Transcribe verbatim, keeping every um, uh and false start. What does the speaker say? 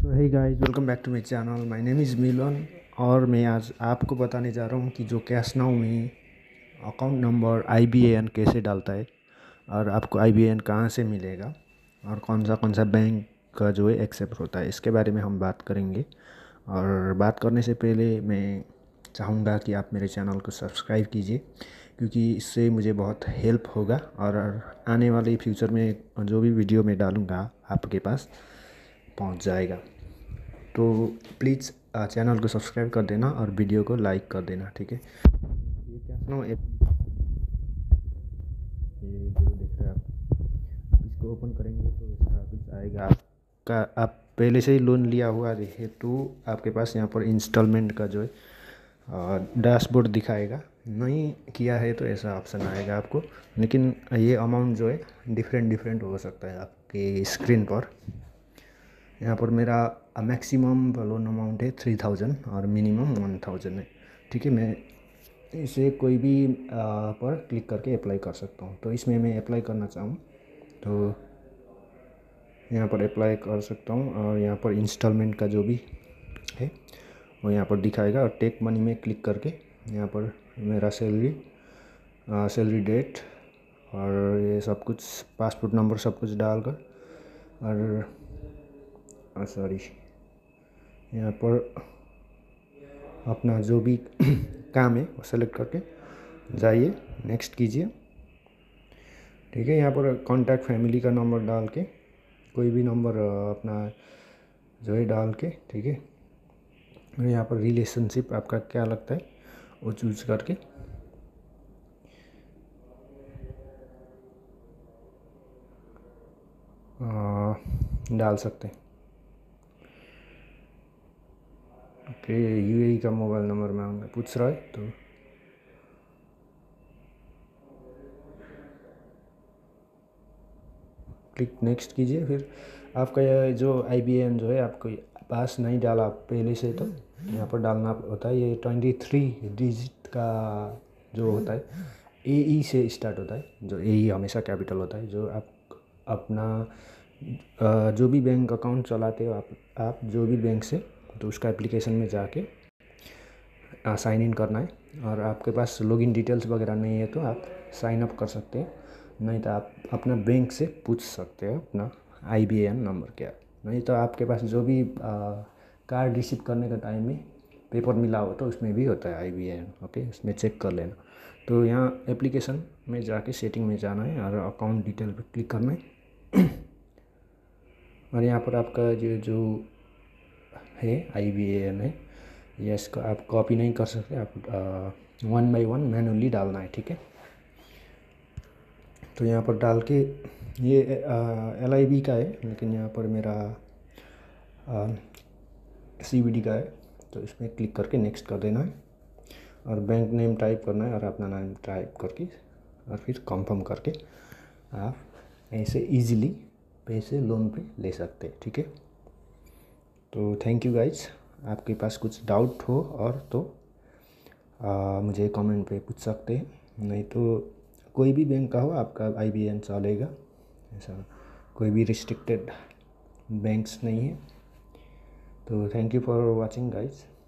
तो hey guys, welcome back to my channel. My name is Milan और मैं आज आपको बताने जा रहा हूँ कि जो कैश नाउ में account number I B A N कैसे डालता है और आपको आई बी ए एन कहाँ से मिलेगा और कौन सा कौन सा बैंक का जो है एक्सेप्ट होता है, इसके बारे में हम बात करेंगे। और बात करने से पहले मैं चाहूँगा कि आप मेरे चैनल को सब्सक्राइब कीजिए, क्योंकि इससे मुझे बहुत हेल्प होगा और आने वाले फ्यूचर में जो भी वीडियो मैं डालूँगा आपके पास पहुंच जाएगा। तो प्लीज़ चैनल को सब्सक्राइब कर देना और वीडियो को लाइक कर देना, ठीक है। ये क्या ना ऐप, ये जो देख रहे हैं आप, इसको ओपन करेंगे तो ऐसा कुछ आएगा। आपका आप पहले से ही लोन लिया हुआ रहे तो आपके पास यहाँ पर इंस्टॉलमेंट का जो है डैशबोर्ड दिखाएगा। नहीं किया है तो ऐसा ऑप्शन आएगा आपको, लेकिन ये अमाउंट जो है डिफरेंट डिफरेंट हो सकता है आपके स्क्रीन पर। यहाँ पर मेरा मैक्सिमम लोन अमाउंट है थ्री थाउजेंड और मिनिमम वन थाउजेंड है, ठीक है। मैं इसे कोई भी आ, पर क्लिक करके अप्लाई कर सकता हूँ। तो इसमें मैं अप्लाई करना चाहूँ तो यहाँ पर अप्लाई कर सकता हूँ और यहाँ पर इंस्टॉलमेंट का जो भी है वो यहाँ पर दिखाएगा। और टेक मनी में क्लिक करके यहाँ पर मेरा सैलरी सैलरी डेट और ये सब कुछ, पासपोर्ट नंबर सब कुछ डालकर और सॉरी यहाँ पर अपना जो भी काम है वो सेलेक्ट करके जाइए, नेक्स्ट कीजिए, ठीक है। यहाँ पर कॉन्टैक्ट फैमिली का नंबर डाल के कोई भी नंबर अपना जो है डाल के, ठीक है। और यहाँ पर रिलेशनशिप आपका क्या लगता है वो चूज करके आ, डाल सकते हैं। ओके, यू ए ई का मोबाइल नंबर मांग पूछ रहा है तो क्लिक नेक्स्ट कीजिए। फिर आपका यह जो आई बी ए एन जो है आपको पास नहीं डाला पहले से तो यहाँ पर डालना होता है। ये ट्वेंटी थ्री डिजिट का जो होता है ए ई से स्टार्ट होता है, जो ए ई हमेशा कैपिटल होता है। जो आप अपना जो भी बैंक अकाउंट चलाते हो आप आप जो भी बैंक से, तो उसका एप्लीकेशन में जाके साइन इन करना है। और आपके पास लॉगिन डिटेल्स वगैरह नहीं है तो आप साइन अप कर सकते हैं, नहीं तो आप अपना बैंक से पूछ सकते हो अपना I B A N number क्या। नहीं तो आपके पास जो भी कार्ड रिसीव करने का टाइम में पेपर मिला हो तो उसमें भी होता है I B A N, okay, उसमें चेक कर लेना। तो यहाँ एप्लीकेशन में जाके सेटिंग में जाना है और अकाउंट डिटेल पर क्लिक करना है। और यहाँ पर आपका जो जो है आई बी ए एन है, ये इसको आप कॉपी नहीं कर सकते, आप वन बाई वन मैनुअली डालना है, ठीक है। तो यहाँ पर डाल के ये एल आई बी का है, लेकिन यहाँ पर मेरा सी बी डी का है, तो इसमें क्लिक करके नेक्स्ट कर देना है और बैंक नेम टाइप करना है और अपना नाम टाइप करके और फिर कंफर्म करके आप ऐसे इजीली पैसे लोन पे ले सकते हैं, ठीक है। तो थैंक यू गाइज। आपके पास कुछ डाउट हो और तो आ, मुझे कमेंट पे पूछ सकते हैं, नहीं तो कोई भी बैंक का हो आपका आई बी ए एन चलेगा, ऐसा कोई भी रिस्ट्रिक्टेड बैंक्स नहीं है। तो thank you for watching guys.